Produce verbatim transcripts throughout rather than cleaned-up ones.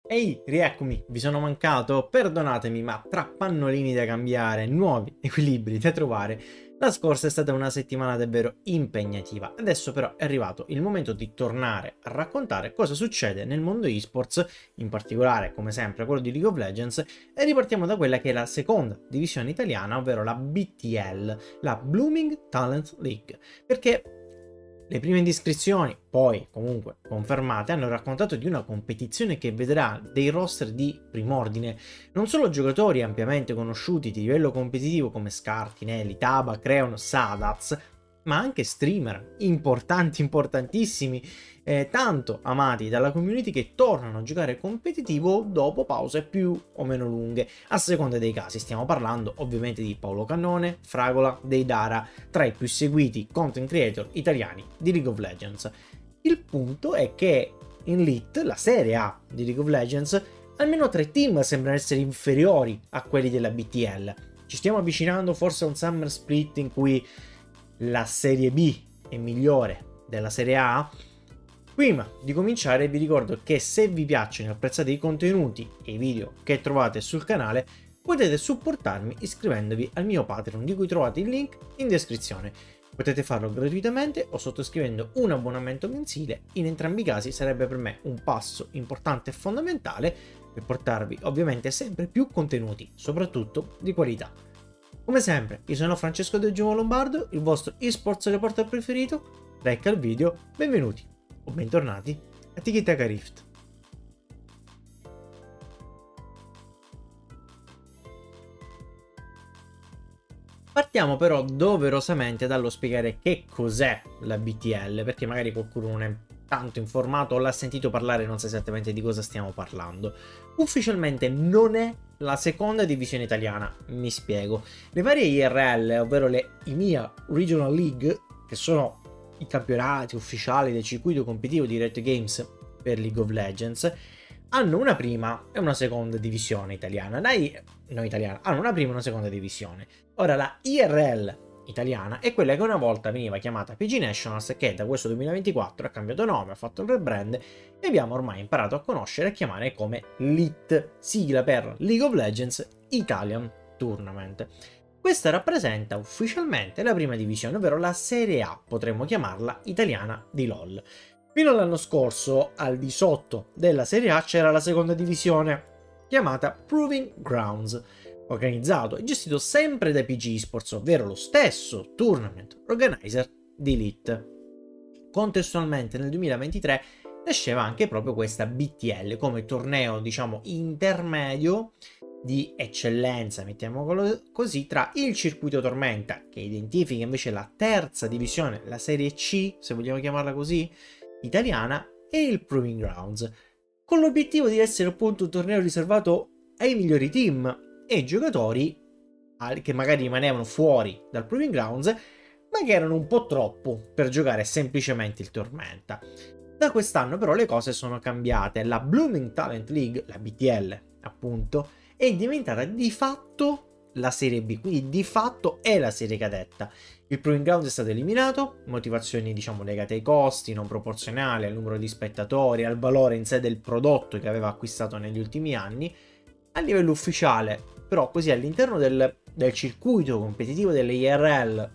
Ehi, rieccomi, vi sono mancato, perdonatemi, ma tra pannolini da cambiare, nuovi equilibri da trovare, la scorsa è stata una settimana davvero impegnativa. Adesso però è arrivato il momento di tornare a raccontare cosa succede nel mondo esports, in particolare, come sempre, quello di League of Legends, e ripartiamo da quella che è la seconda divisione italiana, ovvero la B T L, la Blooming Talent League, perché le prime indiscrezioni, poi comunque confermate, hanno raccontato di una competizione che vedrà dei roster di prim'ordine, non solo giocatori ampiamente conosciuti di livello competitivo come Scar, Tinelli, Taba, Creon, Sadaz, ma anche streamer importanti, importantissimi, eh, tanto amati dalla community, che tornano a giocare competitivo dopo pause più o meno lunghe, a seconda dei casi. Stiamo parlando ovviamente di Paolo Cannone, Fragola, Deidara, tra i più seguiti content creator italiani di League of Legends. Il punto è che in Lit, la serie A di League of Legends, almeno tre team sembrano essere inferiori a quelli della B T L. Ci stiamo avvicinando forse a un Summer Split in cui la serie B è migliore della serie A. Prima di cominciare vi ricordo che se vi piacciono e apprezzate i contenuti e i video che trovate sul canale, potete supportarmi iscrivendovi al mio Patreon, di cui trovate il link in descrizione. Potete farlo gratuitamente o sottoscrivendo un abbonamento mensile. In entrambi i casi sarebbe per me un passo importante e fondamentale per portarvi ovviamente sempre più contenuti, soprattutto di qualità. Come sempre, io sono Francesco Del Giomo Lombardo, il vostro esports reporter preferito. Like al video, benvenuti o bentornati a Tiki Taka Rift. Partiamo però doverosamente dallo spiegare che cos'è la B T L, perché magari qualcuno non è tanto informato o l'ha sentito parlare e non sa esattamente di cosa stiamo parlando. Ufficialmente non è la seconda divisione italiana, mi spiego. Le varie I R L, ovvero le I M I A Regional League, che sono i campionati ufficiali del circuito competitivo di Riot Games per League of Legends, hanno una prima e una seconda divisione italiana. Dai, no italiana, hanno una prima e una seconda divisione. Ora la I R L italiana è quella che una volta veniva chiamata P G Nationals, che da questo duemilaventiquattro ha cambiato nome, ha fatto il rebrand e abbiamo ormai imparato a conoscere e chiamare come Lit, sigla per League of Legends Italian Tournament. Questa rappresenta ufficialmente la prima divisione, ovvero la Serie A, potremmo chiamarla italiana di LoL. Fino all'anno scorso, al di sotto della Serie A, c'era la seconda divisione, chiamata Proving Grounds, organizzato e gestito sempre dai P G Esports, ovvero lo stesso tournament organizer di Lit. Contestualmente nel duemilaventitré nasceva anche proprio questa B T L come torneo, diciamo, intermedio di eccellenza, mettiamolo così, tra il circuito Tormenta, che identifica invece la terza divisione, la Serie C, se vogliamo chiamarla così, italiana, e il Proving Grounds, con l'obiettivo di essere appunto un torneo riservato ai migliori team e giocatori che magari rimanevano fuori dal Proving Grounds, ma che erano un po' troppo per giocare semplicemente il Tormenta. Da quest'anno però le cose sono cambiate. La Blooming Talent League, la B T L appunto, è diventata di fatto la Serie B, quindi di fatto è la serie cadetta. Il Proving Ground è stato eliminato, motivazioni diciamo legate ai costi, non proporzionali al numero di spettatori, al valore in sé del prodotto che aveva acquistato negli ultimi anni. A livello ufficiale, però, così all'interno del, del circuito competitivo delle I R L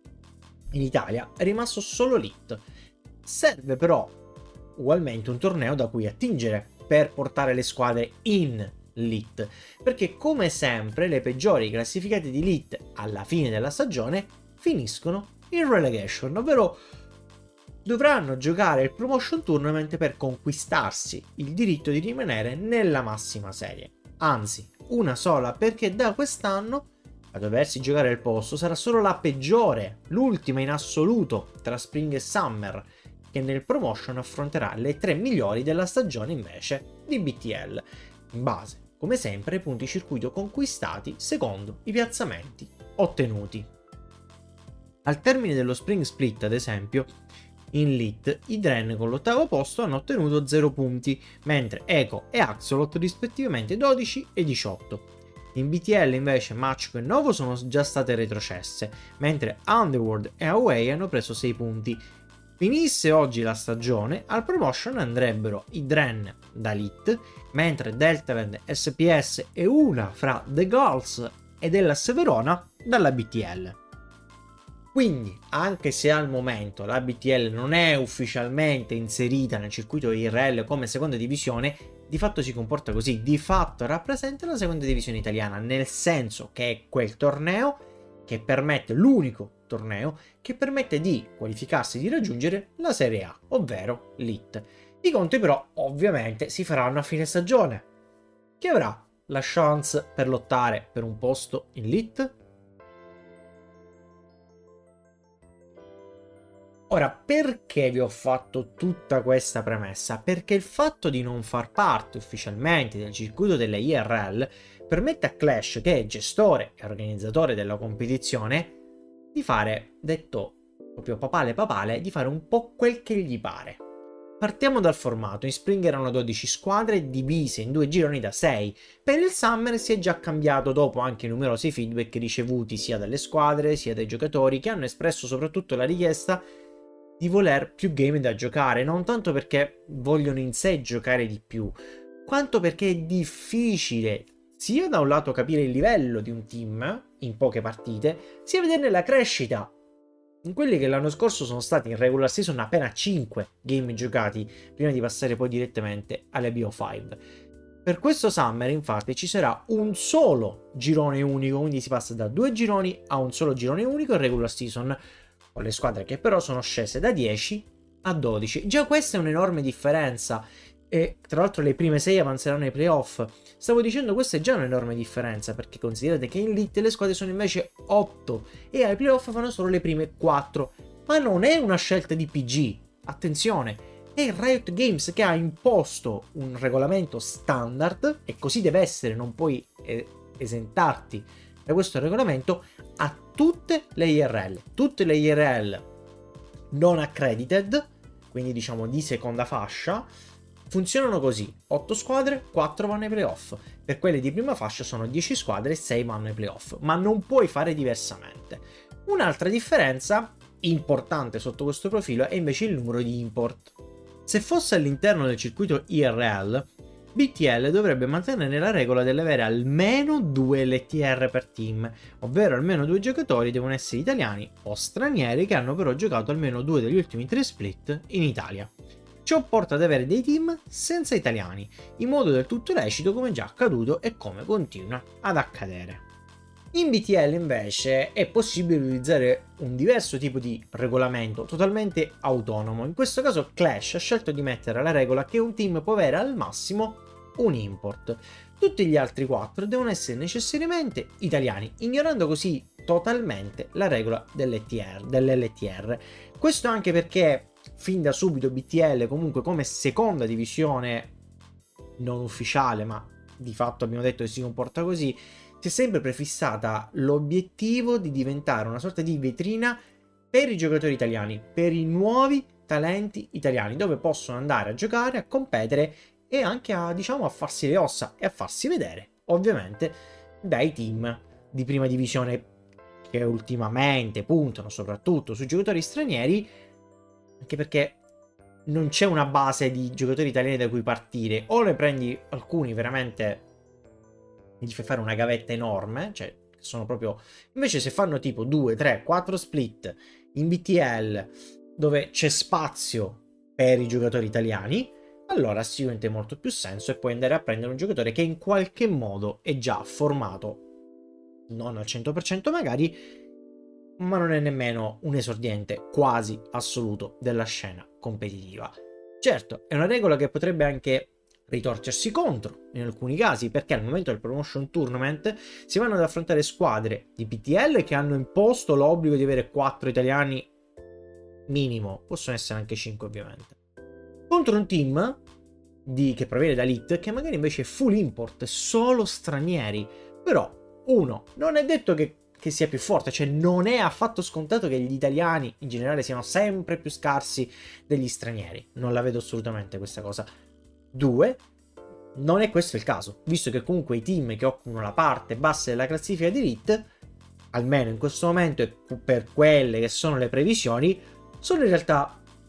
in Italia è rimasto solo Lit. Serve però ugualmente un torneo da cui attingere per portare le squadre in Lit, perché come sempre le peggiori classificate di Lit alla fine della stagione finiscono in relegation, ovvero dovranno giocare il promotion tournament per conquistarsi il diritto di rimanere nella massima serie. Anzi, una sola, perché da quest'anno a doversi giocare il posto sarà solo la peggiore, l'ultima in assoluto tra Spring e Summer, che nel promotion affronterà le tre migliori della stagione invece di B T L, in base, come sempre, ai punti circuito conquistati secondo i piazzamenti ottenuti. Al termine dello Spring Split, ad esempio, in Lit i Dren con l'ottavo posto hanno ottenuto zero punti, mentre Eco e Axolot rispettivamente dodici e diciotto. In B T L invece Machiko e Novo sono già state retrocesse, mentre Underworld e Away hanno preso sei punti. Finisse oggi la stagione, al promotion andrebbero i Dren da Elite, mentre Deltaland, S P S e una fra The Gulls e dell'S Verona dalla B T L. Quindi, anche se al momento la B T L non è ufficialmente inserita nel circuito I R L come seconda divisione, di fatto si comporta così, di fatto rappresenta la seconda divisione italiana, nel senso che è quel torneo che permette, l'unico torneo che permette di qualificarsi e di raggiungere la Serie A, ovvero l'Elite. I conti però ovviamente si faranno a fine stagione. Chi avrà la chance per lottare per un posto in Elite? Ora, perché vi ho fatto tutta questa premessa? Perché il fatto di non far parte ufficialmente del circuito delle I R L permette a Clash, che è gestore e organizzatore della competizione, di fare, detto proprio papale papale, di fare un po' quel che gli pare. Partiamo dal formato. In Spring erano dodici squadre divise in due gironi da sei. Per il Summer si è già cambiato dopo anche numerosi feedback ricevuti sia dalle squadre sia dai giocatori, che hanno espresso soprattutto la richiesta di voler più game da giocare, non tanto perché vogliono in sé giocare di più, quanto perché è difficile sia da un lato capire il livello di un team in poche partite, sia vederne la crescita in quelli che l'anno scorso sono stati in regular season appena cinque game giocati prima di passare poi direttamente alle B O cinque. Per questo Summer infatti ci sarà un solo girone unico, quindi si passa da due gironi a un solo girone unico in regular season, con le squadre che però sono scese da dieci a dodici. Già questa è un'enorme differenza. E tra l'altro le prime sei avanzeranno ai playoff. Stavo dicendo, questa è già un'enorme differenza, perché considerate che in Elite le squadre sono invece otto e ai playoff fanno solo le prime quattro. Ma non è una scelta di P G, attenzione, è Riot Games che ha imposto un regolamento standard, e così deve essere, non puoi eh, esentarti da questo regolamento, a tutte le I R L. Tutte le I R L non accredited, quindi diciamo di seconda fascia, funzionano così: otto squadre, quattro vanno ai playoff. Per quelle di prima fascia sono dieci squadre e sei vanno ai playoff, ma non puoi fare diversamente. Un'altra differenza importante sotto questo profilo è invece il numero di import. Se fosse all'interno del circuito I R L, B T L dovrebbe mantenere la regola dell'avere almeno due L T R per team, ovvero almeno due giocatori devono essere italiani o stranieri che hanno però giocato almeno due degli ultimi tre split in Italia. Ciò porta ad avere dei team senza italiani, in modo del tutto lecito, come già accaduto e come continua ad accadere. In B T L invece è possibile utilizzare un diverso tipo di regolamento totalmente autonomo. In questo caso Clash ha scelto di mettere la regola che un team può avere al massimo un import. Tutti gli altri quattro devono essere necessariamente italiani, ignorando così totalmente la regola dell'L T R, dell'L T R. Questo anche perché fin da subito B T L, comunque come seconda divisione non ufficiale, ma di fatto abbiamo detto che si comporta così, si è sempre prefissata l'obiettivo di diventare una sorta di vetrina per i giocatori italiani, per i nuovi talenti italiani, dove possono andare a giocare, a competere e anche a, diciamo, a farsi le ossa e a farsi vedere, ovviamente, dai team di prima divisione che ultimamente puntano soprattutto sui giocatori stranieri, anche perché non c'è una base di giocatori italiani da cui partire. O ne prendi alcuni veramente, gli fai fare una gavetta enorme, cioè sono proprio, invece se fanno tipo due, tre, quattro split in B T L dove c'è spazio per i giocatori italiani, allora sicuramente ha molto più senso e puoi andare a prendere un giocatore che in qualche modo è già formato, non al cento per cento magari, ma non è nemmeno un esordiente quasi assoluto della scena competitiva. Certo, è una regola che potrebbe anche ritorcersi contro in alcuni casi, perché al momento del promotion tournament si vanno ad affrontare squadre di B T L che hanno imposto l'obbligo di avere quattro italiani minimo, possono essere anche cinque ovviamente, contro un team di, che proviene da Elite, che magari invece è full import, solo stranieri. Però uno, non è detto che, che sia più forte, cioè non è affatto scontato che gli italiani in generale siano sempre più scarsi degli stranieri, non la vedo assolutamente questa cosa. Due, non è questo il caso, visto che comunque i team che occupano la parte bassa della classifica di Elite, almeno in questo momento e per quelle che sono le previsioni, sono in realtà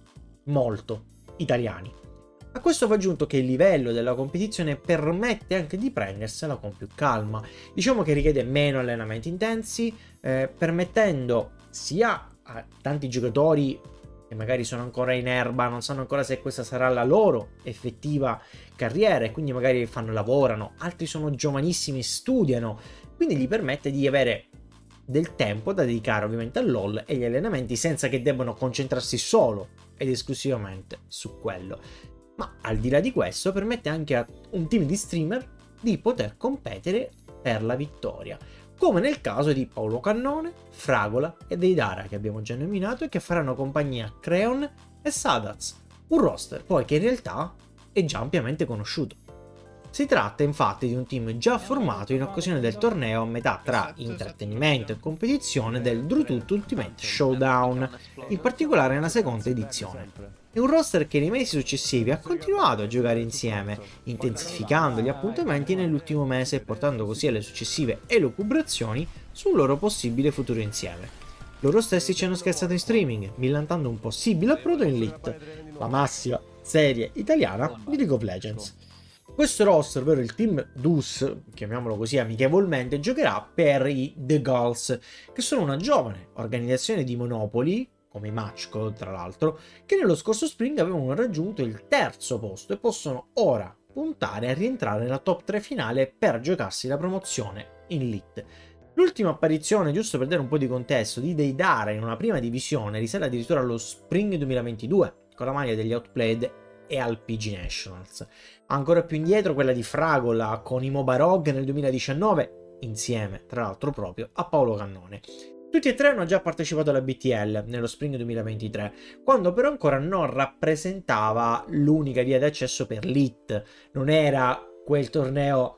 molto italiani. A questo va aggiunto che il livello della competizione permette anche di prendersela con più calma. Diciamo che richiede meno allenamenti intensi, eh, permettendo sia a tanti giocatori che magari sono ancora in erba, non sanno ancora se questa sarà la loro effettiva carriera e quindi magari fanno, lavorano, altri sono giovanissimi, studiano, quindi gli permette di avere del tempo da dedicare ovviamente al LoL e agli allenamenti senza che debbano concentrarsi solo ed esclusivamente su quello. Ma al di là di questo permette anche a un team di streamer di poter competere per la vittoria, come nel caso di Paolo Cannone, Fragola e Deidara, che abbiamo già nominato e che faranno compagnia a Creon e Sadaz, un roster poi che in realtà è già ampiamente conosciuto. Si tratta infatti di un team già formato in occasione del torneo a metà tra intrattenimento e competizione del Drutut Ultimate Showdown, in particolare nella seconda edizione. È un roster che nei mesi successivi ha continuato a giocare insieme, intensificando gli appuntamenti nell'ultimo mese e portando così alle successive elucubrazioni sul loro possibile futuro insieme. Loro stessi ci hanno scherzato in streaming, millantando un possibile approdo in Elite, la massima serie italiana di League of Legends. Questo roster, ovvero il team D U S, chiamiamolo così amichevolmente, giocherà per i The Gulls, che sono una giovane organizzazione di Monopoli, come i Matchcode tra l'altro, che nello scorso spring avevano raggiunto il terzo posto e possono ora puntare a rientrare nella top tre finale per giocarsi la promozione in Elite. L'ultima apparizione, giusto per dare un po' di contesto, di Deidara in una prima divisione risale addirittura allo Spring duemilaventidue, con la maglia degli Outplayed e al P G Nationals. Ancora più indietro quella di Fragola con i Mobarog nel duemiladiciannove, insieme tra l'altro proprio a Paolo Cannone. Tutti e tre hanno già partecipato alla B T L nello Spring duemilaventitré, quando però ancora non rappresentava l'unica via d'accesso per l'Elite, non era quel torneo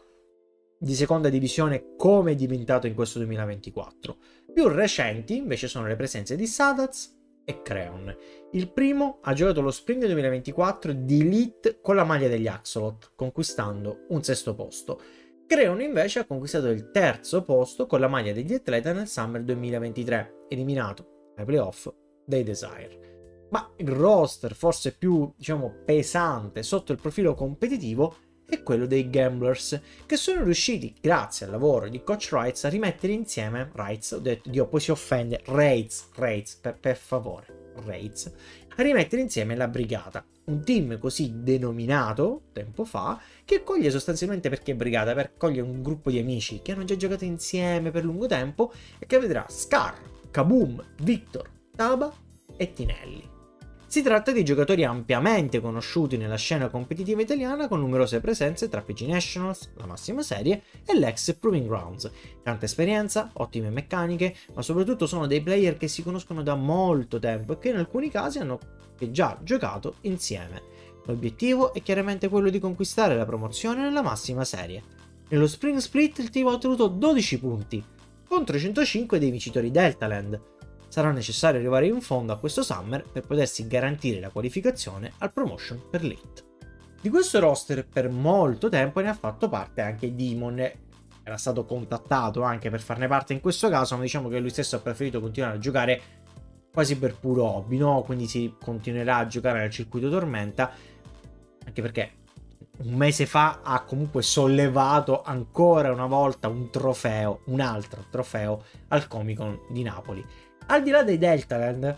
di seconda divisione come è diventato in questo duemilaventiquattro. Più recenti invece sono le presenze di Sadaz e Creon. Il primo ha giocato lo Spring duemilaventiquattro di Elite con la maglia degli Axolot, conquistando un sesto posto. Creon invece ha conquistato il terzo posto con la maglia degli Atleta nel Summer duemilaventitré, eliminato ai playoff dai Desire. Ma il roster forse più, diciamo, pesante sotto il profilo competitivo è quello dei Gamblers, che sono riusciti, grazie al lavoro di Coach Rights, a rimettere insieme Rights, ho detto, Dio, poi si offende, Raids, Raids, per, per favore, Raids, a rimettere insieme la Brigata, un team così denominato tempo fa, che accoglie sostanzialmente, perché Brigata, per accogliere un gruppo di amici che hanno già giocato insieme per lungo tempo e che vedrà Scar, Kaboom, Victor, Taba e Tinelli. Si tratta di giocatori ampiamente conosciuti nella scena competitiva italiana, con numerose presenze tra P G Nationals, la massima serie, e l'ex Proving Grounds. Tanta esperienza, ottime meccaniche, ma soprattutto sono dei player che si conoscono da molto tempo e che in alcuni casi hanno già giocato insieme. L'obiettivo è chiaramente quello di conquistare la promozione nella massima serie. Nello Spring Split il team ha ottenuto dodici punti, contro i centocinque dei vincitori Deltaland. Sarà necessario arrivare in fondo a questo Summer per potersi garantire la qualificazione al Promotion per l'Elite. Di questo roster per molto tempo ne ha fatto parte anche Demon, era stato contattato anche per farne parte in questo caso, ma diciamo che lui stesso ha preferito continuare a giocare quasi per puro hobby, no? Quindi si continuerà a giocare nel circuito Tormenta, anche perché un mese fa ha comunque sollevato ancora una volta un trofeo, un altro trofeo al Comic Con di Napoli. Al di là dei Deltaland,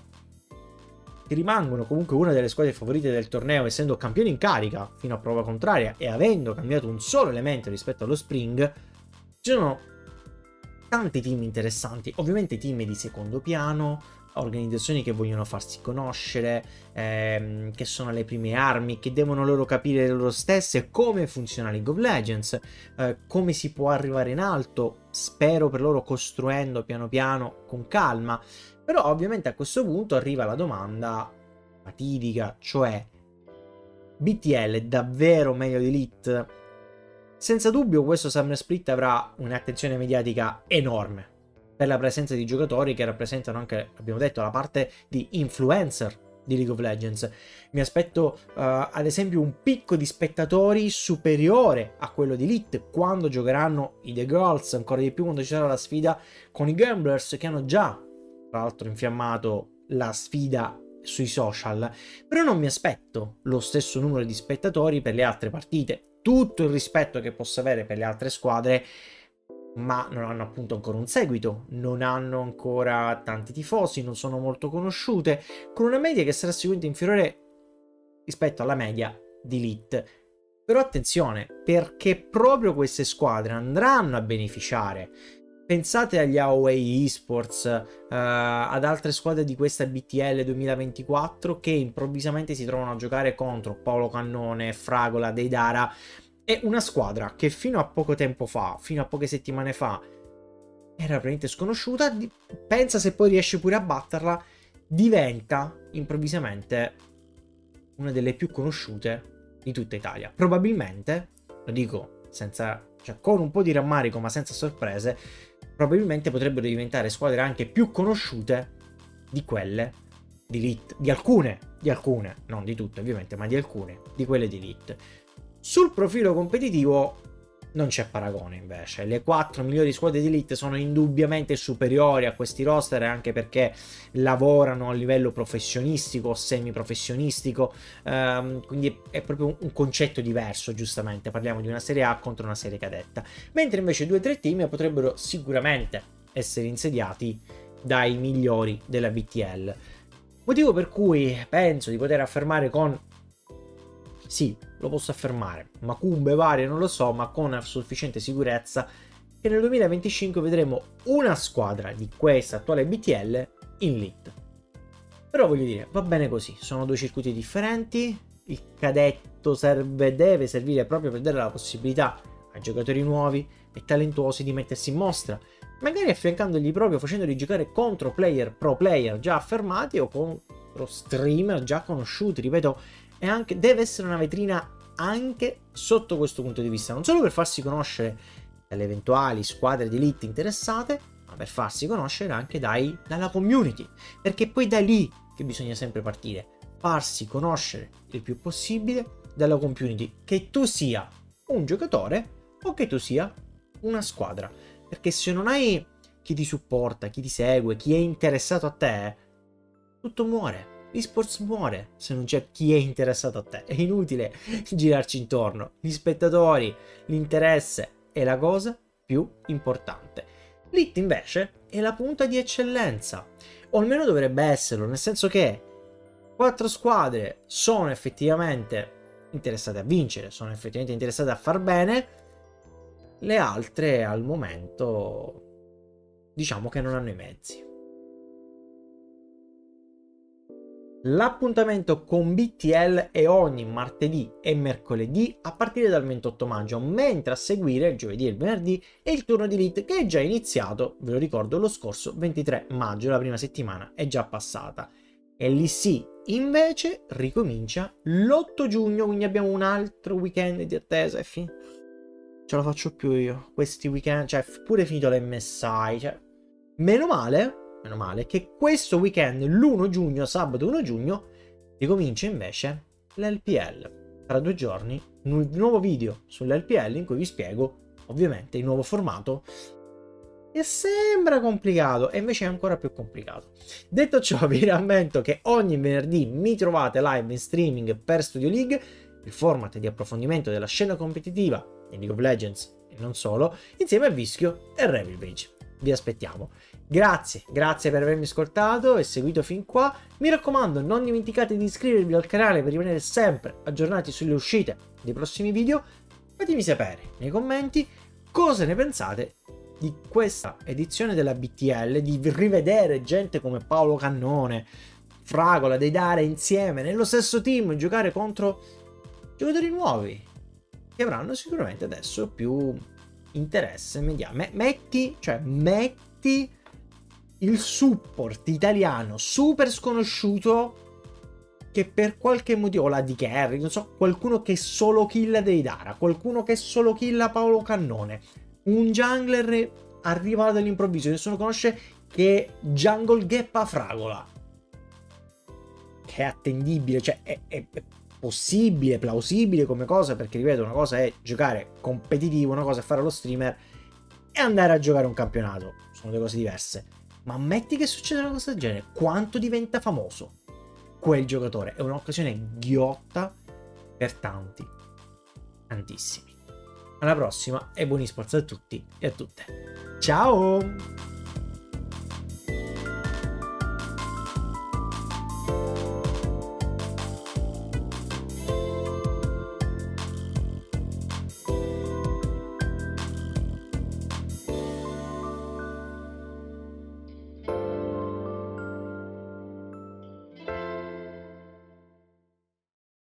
che rimangono comunque una delle squadre favorite del torneo, essendo campioni in carica fino a prova contraria e avendo cambiato un solo elemento rispetto allo Spring, ci sono tanti team interessanti, ovviamente team di secondo piano, organizzazioni che vogliono farsi conoscere, ehm, che sono alle prime armi, che devono loro capire loro stesse come funziona League of Legends, eh, come si può arrivare in alto, spero per loro costruendo piano piano con calma. Però ovviamente a questo punto arriva la domanda fatidica, cioè B T L è davvero meglio di Elite? Senza dubbio questo Summer Split avrà un'attenzione mediatica enorme per la presenza di giocatori che rappresentano anche, abbiamo detto, la parte di influencer di League of Legends. Mi aspetto uh, ad esempio un picco di spettatori superiore a quello di Elite quando giocheranno i The Girls, ancora di più quando ci sarà la sfida con i Gamblers, che hanno già tra l'altro infiammato la sfida sui social, però non mi aspetto lo stesso numero di spettatori per le altre partite. Tutto il rispetto che possa avere per le altre squadre, ma non hanno appunto ancora un seguito, non hanno ancora tanti tifosi, non sono molto conosciute, con una media che sarà sicuramente inferiore rispetto alla media di Elite. Però attenzione, perché proprio queste squadre andranno a beneficiare. Pensate agli A O A Esports, uh, ad altre squadre di questa B T L duemilaventiquattro che improvvisamente si trovano a giocare contro Paolo Cannone, Fragola, Deidara. È una squadra che fino a poco tempo fa, fino a poche settimane fa, era praticamente sconosciuta. Pensa se poi riesce pure a batterla, diventa improvvisamente una delle più conosciute di tutta Italia. Probabilmente, lo dico senza, cioè con un po' di rammarico ma senza sorprese, probabilmente potrebbero diventare squadre anche più conosciute di quelle di Elite, di alcune, di alcune, non di tutte ovviamente, ma di alcune di quelle di Elite. Sul profilo competitivo non c'è paragone invece, le quattro migliori squadre di Elite sono indubbiamente superiori a questi roster, anche perché lavorano a livello professionistico o semiprofessionistico, ehm, quindi è proprio un concetto diverso, giustamente, parliamo di una serie A contro una serie cadetta, mentre invece due o tre team potrebbero sicuramente essere insediati dai migliori della B T L, motivo per cui penso di poter affermare con sì, lo posso affermare, macumbe varie non lo so, ma con sufficiente sicurezza, che nel duemilaventicinque vedremo una squadra di questa attuale B T L in Elite. Però voglio dire, va bene così, sono due circuiti differenti, il cadetto serve, deve servire proprio per dare la possibilità ai giocatori nuovi e talentuosi di mettersi in mostra, magari affiancandogli proprio facendoli giocare contro player pro player già affermati o contro streamer già conosciuti, ripeto. E anche, deve essere una vetrina anche sotto questo punto di vista, non solo per farsi conoscere dalle eventuali squadre di Elite interessate, ma per farsi conoscere anche dai, dalla community, perché poi da lì che bisogna sempre partire, farsi conoscere il più possibile dalla community, che tu sia un giocatore o che tu sia una squadra, perché se non hai chi ti supporta, chi ti segue, chi è interessato a te, tutto muore. L'esports muore se non c'è chi è interessato a te, è inutile girarci intorno. Gli spettatori, l'interesse è la cosa più importante. Elite invece è la punta di eccellenza, o almeno dovrebbe esserlo, nel senso che quattro squadre sono effettivamente interessate a vincere, sono effettivamente interessate a far bene, le altre al momento diciamo che non hanno i mezzi. L'appuntamento con B T L è ogni martedì e mercoledì a partire dal ventotto maggio, mentre a seguire il giovedì e il venerdì è il turno di Elite, che è già iniziato, ve lo ricordo, lo scorso ventitré maggio, la prima settimana è già passata. E l'I C invece ricomincia l'otto giugno, quindi abbiamo un altro weekend di attesa e fin... ce la faccio più io, questi weekend, cioè pure finito l'M S I, cioè meno male... Meno male che questo weekend, l'primo giugno, sabato primo giugno, ricomincia invece l'L P L. Tra due giorni, un nuovo video sull'L P L in cui vi spiego, ovviamente, il nuovo formato, che sembra complicato e invece è ancora più complicato. Detto ciò, vi rammento che ogni venerdì mi trovate live in streaming per Studio League, il format di approfondimento della scena competitiva di League of Legends e non solo, insieme a Vischio e Revil Bridge. Vi aspettiamo. Grazie, grazie per avermi ascoltato e seguito fin qua. Mi raccomando, non dimenticate di iscrivervi al canale per rimanere sempre aggiornati sulle uscite dei prossimi video. Fatemi sapere nei commenti cosa ne pensate di questa edizione della B T L, di rivedere gente come Paolo Cannone, Fragola, Deidara insieme nello stesso team, giocare contro giocatori nuovi che avranno sicuramente adesso più interesse mediale. Metti, cioè metti il support italiano super sconosciuto che per qualche motivo, la D Carry, non so, qualcuno che solo killa Deidara, qualcuno che solo killa Paolo Cannone, un jungler arrivato all'improvviso, nessuno conosce, che jungle gappa Fragola, che è attendibile, cioè è, è, è possibile, plausibile come cosa, perché ripeto, una cosa è giocare competitivo, una cosa è fare lo streamer e andare a giocare un campionato, sono due cose diverse. Ma ammetti che succeda una cosa del genere, quanto diventa famoso? quel giocatore. È un'occasione ghiotta per tanti, tantissimi. Alla prossima e buoni sports a tutti e a tutte. Ciao!